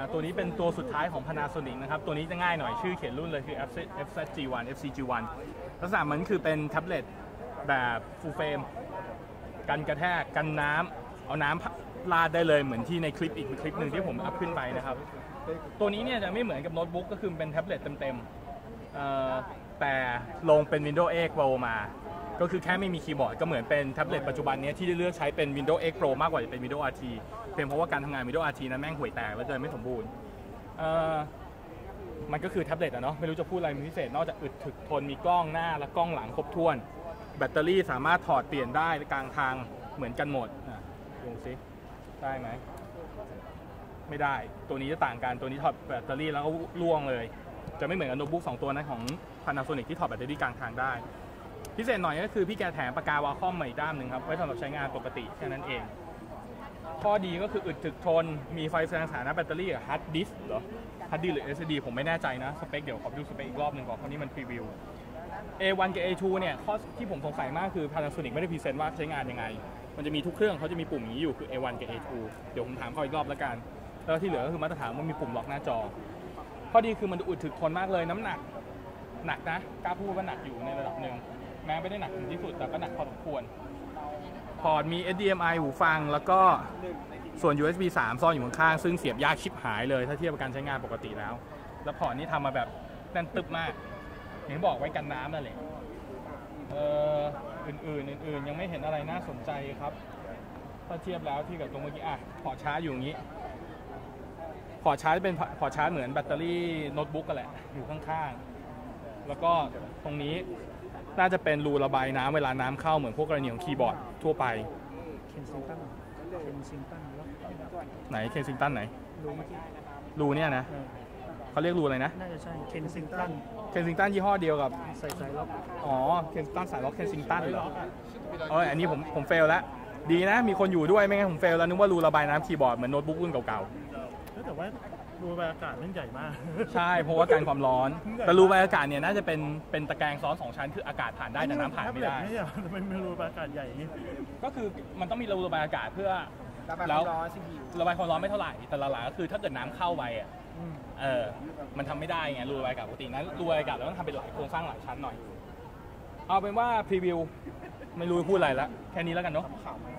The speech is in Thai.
ตัวนี้เป็นตัวสุดท้ายของ Panasonic นะครับตัวนี้จะง่ายหน่อยชื่อเขียนรุ่นเลยคือ FZG1 ลักษณะมันคือเป็นแท็บเล็ตแบบ full frame กันกระแทกกันน้ำเอาน้ำราดได้เลยเหมือนที่ในคลิปอีกคลิปหนึ่งที่ผมอัพขึ้นไปนะครับตัวนี้เนี่ยจะไม่เหมือนกับโน้ตบุ๊กก็คือเป็นแท็บเล็ตเต็มๆแต่ลงเป็น Windows 8 Pro มาก็คือแค่ไม่มีคีย์บอร์ดก็เหมือนเป็นแท็บเล็ตปัจจุบันนี้ที่ได้เลือกใช้เป็น Windows 8 Pro มากกว่าจะเป็น Windows RT เป็นเพราะว่าการทำงาน Windows RT นั้นแม่งห่วยแตกแล้วเลยไม่สมบูรณ์มันก็คือแท็บเล็ตอะเนาะไม่รู้จะพูดอะไรพิเศษนอกจากอึดถึกทนมีกล้องหน้าและกล้องหลังครบถ้วนแบตเตอรี่สามารถถอดเปลี่ยนได้กลางทางเหมือนกันหมดดูสิได้ไหมไม่ได้ตัวนี้จะต่างกันตัวนี้ถอดแบตเตอรี่แล้วก็ล่วงเลยจะไม่เหมือนกับโน้ตบุ๊ก2ตัวนั้นของ Panasonic ที่ถอดแบตเตอรี่กลางทางได้พิเศษหน่อยก็คือพี่แกแถมปากกาวาคอมมาอีกด้ามหนึ่งครับไว้สำหรับใช้งานปกติแค่นั้นเองข้อดีก็คืออึดถึกทนมีไฟแสดงสถานะแบตเตอรี่กับฮาร์ดดิสก์หรอฮาร์ดดิสก์หรือ SSD ผมไม่แน่ใจนะสเปคเดี๋ยวขอดูสเปคอีกรอบหนึ่งก่อนเพราะนี่มันพรีวิว A1 กับ A2 เนี่ยข้อที่ผมสงสัยมากคือ Panasonic ไม่ได้พรีเซนต์ว่าใช้งานยังไงมันจะมีทุกเครื่องเขาจะมีปุ่มนี้อยู่คือ A1 กับ A2 เดี๋ยวผมถามเขาอีกรอบแล้วกันแล้วที่เหลือก็คือมาตรฐานมันมีปุ่มล็อกหน้าจอข้อดีคือมันอึดถึกทนมากเลยน้ำหนักหนักนะกล้าพูดว่าหนักอยู่ในระดับหนึ่งแม้ไม่ได้หนักถึงที่สุดแต่ก็หนักพอสมควรพอร์ตมี HDMI หูฟังแล้วก็ส่วน USB 3 ซ่อนอยู่ข้างๆซึ่งเสียบยากชิบหายเลยถ้าเทียบกับการใช้งานปกติแล้วพอร์ตนี้ทำมาแบบแน่นตึบมากอย่างบอกไว้กันน้ำนั่นแหละอื่นยังไม่เห็นอะไรน่าสนใจครับถ้าเทียบแล้วที่กับตรงเมื่อกี้พอร์ตชาร์จอยู่อย่างนี้พอร์ตชาร์จเป็นพอร์ตชาร์จเหมือนแบตเตอรี่โน้ตบุ๊กกันแหละอยู่ข้างๆแล้วก็ตรงนี้น่าจะเป็นรูระบายน้ำเวลาน้ำเข้าเหมือนพวกกรณีของคีย์บอร์ดทั่วไปเคนซิงตันไหนเคนซิงตันไหนรูเนี่ยนะเขาเรียกรูอะไรนะน่าจะใช่เคนซิงตันยี่ห้อเดียวกับสายล็อกเคนซิงตันสายล็อกเคนซิงตันเหรออันนี้ผมเฟลแล้วดีนะมีคนอยู่ด้วยไม่งั้นผมเฟลแล้วนึกว่ารูระบายน้ำคีย์บอร์ดเหมือนโน้ตบุ๊กรุ่นเก่าๆแต่ว่ารูระบายอากาศมันใหญ่มากใช่เพราะว่าการความร้อนแต่รูระบายอากาศเนี่ยน่าจะเป็นตะแกรงซ้อน2ชั้นคืออากาศผ่านได้แต่น้ำผ่านไม่ได้ไม่รูระบายอากาศใหญ่ก็คือมันต้องมีรูระบายอากาศเพื่อแล้วระบายความร้อนไม่เท่าไหร่แต่หลักๆก็คือถ้าเกิดน้ำเข้าไปมันทำไม่ได้ไงรูระบายอากาศปกตินั้นรูระบายอากาศเราต้องทำเป็นหลายโครงสร้างหลายชั้นหน่อยเอาเป็นว่าพรีวิวไม่รู้พูดอะไรแล้วแค่นี้แล้วกันเนาะ